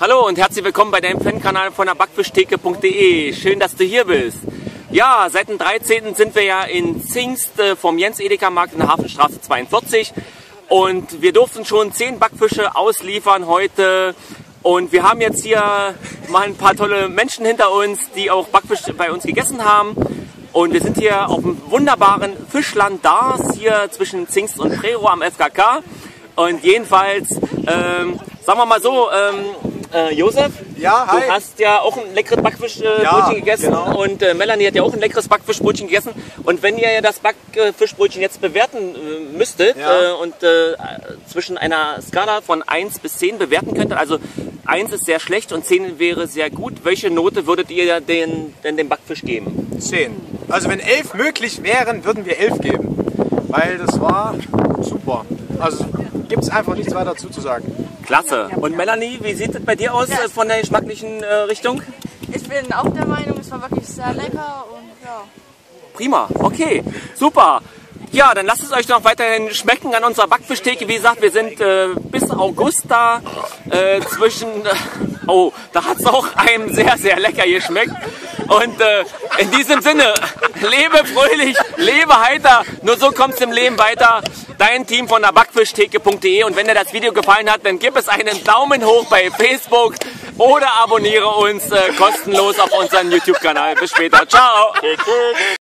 Hallo und herzlich willkommen bei deinem Fankanal von der Backfischtheke.de. Schön, dass du hier bist. Ja, seit dem 13. sind wir ja in Zingst vom Jens Edeka Markt in der Hafenstraße 42 und wir durften schon 10 Backfische ausliefern heute. Und wir haben jetzt hier mal ein paar tolle Menschen hinter uns, die auch Backfisch bei uns gegessen haben. Und wir sind hier auf dem wunderbaren Fischland Dars, hier zwischen Zingst und Prerow am FKK. Und jedenfalls, sagen wir mal so, Josef, ja, hi. Du hast ja auch ein leckeres Backfischbrötchen gegessen, genau. Und Melanie hat ja auch ein leckeres Backfischbrötchen gegessen. Und wenn ihr ja das Backfischbrötchen jetzt bewerten müsstet und zwischen einer Skala von 1 bis 10 bewerten könntet, also 1 ist sehr schlecht und 10 wäre sehr gut, welche Note würdet ihr denn dem Backfisch geben? 10. Also wenn 11 möglich wären, würden wir 11 geben, weil das war super. Also gibt es einfach nichts weiter dazu zu sagen. Klasse. Und Melanie, wie sieht es bei dir aus von der geschmacklichen Richtung? Ich bin auch der Meinung, es war wirklich sehr lecker und ja. Prima, okay, super. Ja, dann lasst es euch noch weiterhin schmecken an unserer Backfischtheke. Wie gesagt, wir sind bis August da. Oh, da hat es auch einem sehr, sehr lecker geschmeckt. Und in diesem Sinne, lebe fröhlich, lebe heiter. Nur so kommt es im Leben weiter. Dein Team von der Backfischtheke.de. Und wenn dir das Video gefallen hat, dann gib es einen Daumen hoch bei Facebook oder abonniere uns kostenlos auf unseren YouTube-Kanal. Bis später. Ciao.